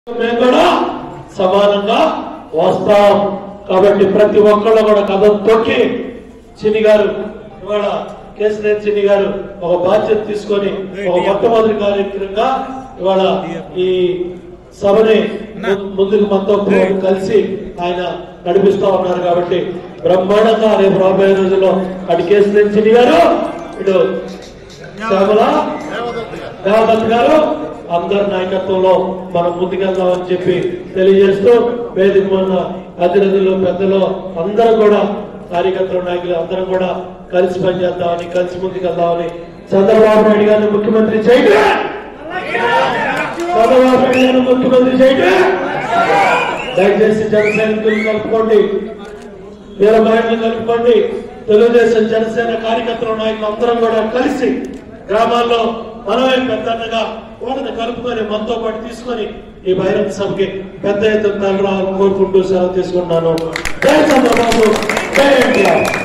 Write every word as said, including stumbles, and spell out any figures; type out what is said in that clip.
మేము కూడా సమానంగా వస్తాం కాబట్టి ప్రతి ఒక్కళ్ళు కూడా కథ తొక్కి చిన్ని గారు ఇవాళ కేసీఆర్ చిన్ని గారు ఒక బాధ్యత తీసుకొని ఒక మొట్టమొదటి కార్యక్రమంగా ఇవాళ ఈ సభని ముందుకు మనతో కలిసి ఆయన నడిపిస్తా ఉన్నారు కాబట్టి బ్రహ్మాండంగా రేపు రాబోయే రోజుల్లో అటు కేసీఆర్ చిన్ని గారు ఇటు శ్యామల దేవదత్ గారు అందరి నాయకత్వంలో మనం ముందుకెళ్దామని చెప్పి తెలియజేస్తూ వేదిక ఉన్న అతిథులు పెద్దలు అందరూ కూడా కార్యకర్తల నాయకులు అందరం కూడా కలిసి పనిచేద్దామని కలిసి ముందుకెళ్దామని చంద్రబాబు నాయుడు గారిని ముఖ్యమంత్రి చేయడం చంద్రబాబు నాయుడు గారిని ముఖ్యమంత్రి చేయడం దయచేసి జన సైనికులు కలుపుకోండి వీర మహిళలు కలుపుకోండి తెలుగుదేశం జనసేన కార్యకర్తల నాయకులు అందరం కూడా కలిసి గ్రామాల్లో మనమే పెద్దగా ఓటను కలుపుకొని మనతో పాటు తీసుకొని ఈ బహిరంగ సభకి పెద్ద ఎత్తున తరలి రావాలని కోరుకుంటూ సెలవు తీసుకుంటున్నాను. జై చంద్రబాబు, జై ఎన్టీఆర్.